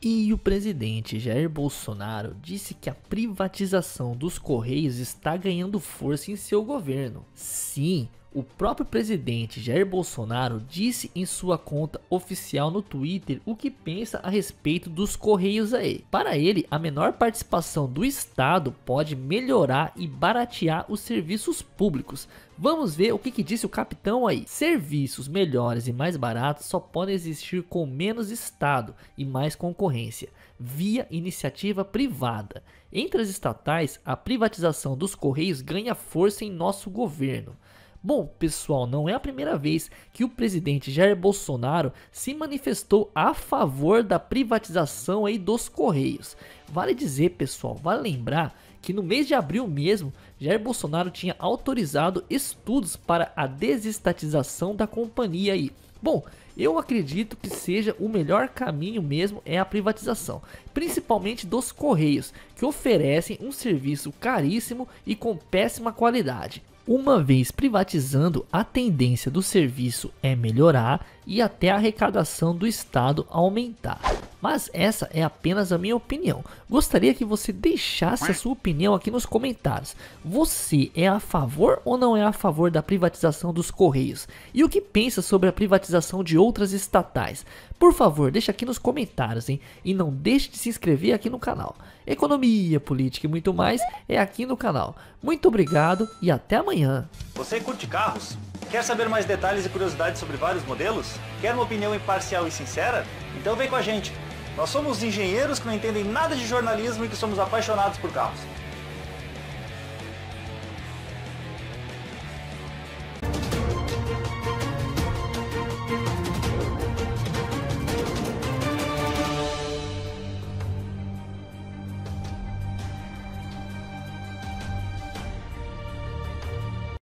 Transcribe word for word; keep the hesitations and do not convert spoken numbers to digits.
E o presidente Jair Bolsonaro disse que a privatização dos Correios está ganhando força em seu governo. Sim, o próprio presidente Jair Bolsonaro disse em sua conta oficial no Twitter o que pensa a respeito dos Correios aí. Para ele, a menor participação do Estado pode melhorar e baratear os serviços públicos. Vamos ver o que, que disse o capitão aí. Serviços melhores e mais baratos só podem existir com menos Estado e mais concorrência, via iniciativa privada. Entre as estatais, a privatização dos Correios ganha força em nosso governo. Bom, pessoal, não é a primeira vez que o presidente Jair Bolsonaro se manifestou a favor da privatização aí dos Correios. Vale dizer, pessoal, vale lembrar que no mês de abril mesmo, Jair Bolsonaro tinha autorizado estudos para a desestatização da companhia aí. Bom, eu acredito que seja o melhor caminho mesmo é a privatização, principalmente dos Correios, que oferecem um serviço caríssimo e com péssima qualidade. Uma vez privatizando, a tendência do serviço é melhorar e até a arrecadação do Estado aumentar. Mas essa é apenas a minha opinião. Gostaria que você deixasse a sua opinião aqui nos comentários. Você é a favor ou não é a favor da privatização dos Correios? E o que pensa sobre a privatização de outras estatais? Por favor, deixa aqui nos comentários, hein? E não deixe de se inscrever aqui no canal. Economia, política e muito mais é aqui no canal. Muito obrigado e até amanhã. Você curte carros? Quer saber mais detalhes e curiosidades sobre vários modelos? Quer uma opinião imparcial e sincera? Então vem com a gente. Nós somos engenheiros que não entendem nada de jornalismo e que somos apaixonados por carros.